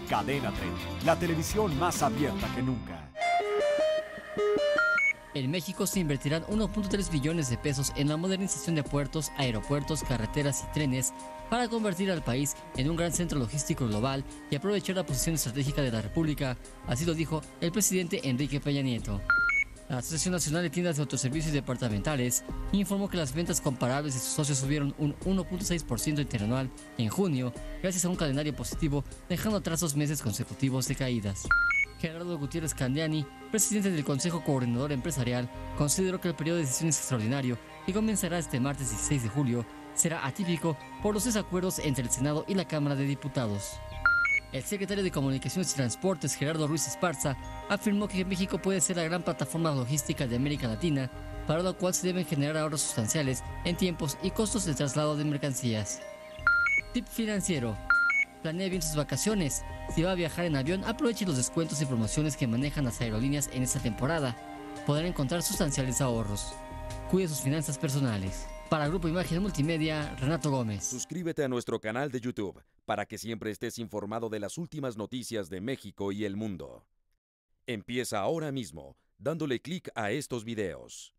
Cadena 30, la televisión más abierta que nunca. En México se invertirán 1.3 billones de pesos en la modernización de puertos, aeropuertos, carreteras y trenes para convertir al país en un gran centro logístico global y aprovechar la posición estratégica de la República, así lo dijo el presidente Enrique Peña Nieto. La Asociación Nacional de Tiendas de Autoservicios Departamentales informó que las ventas comparables de sus socios subieron un 1.6% interanual en junio, gracias a un calendario positivo, dejando atrás 2 meses consecutivos de caídas. Gerardo Gutiérrez Candiani, presidente del Consejo Coordinador Empresarial, consideró que el periodo de sesiones extraordinario, que comenzará este martes 16 de julio, será atípico por los desacuerdos entre el Senado y la Cámara de Diputados. El secretario de Comunicaciones y Transportes, Gerardo Ruiz Esparza, afirmó que México puede ser la gran plataforma logística de América Latina, para lo cual se deben generar ahorros sustanciales en tiempos y costos de traslado de mercancías. Tip financiero. Planee bien sus vacaciones. Si va a viajar en avión, aproveche los descuentos y promociones que manejan las aerolíneas en esta temporada. Podrán encontrar sustanciales ahorros. Cuide sus finanzas personales. Para Grupo Imagen Multimedia, Renato Gómez. Suscríbete a nuestro canal de YouTube para que siempre estés informado de las últimas noticias de México y el mundo. Empieza ahora mismo, dándole clic a estos videos.